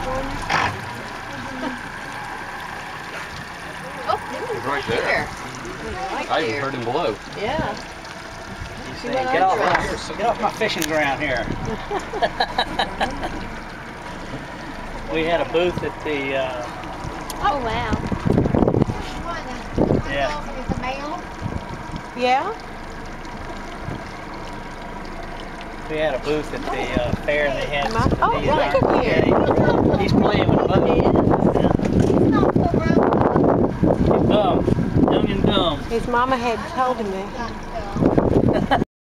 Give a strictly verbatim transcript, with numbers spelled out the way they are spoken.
Oh, He's right there. Right I even heard him blow. Yeah. He's saying, get off, my, get off my fishing ground here. We had a booth at the... Uh, Oh, wow. yeah. Yeah? We had a booth at the uh, fair and they had... My, oh, these look are- at here. yeah, he's playing with a boat. He's dumb. Young and dumb. His mama had told him that.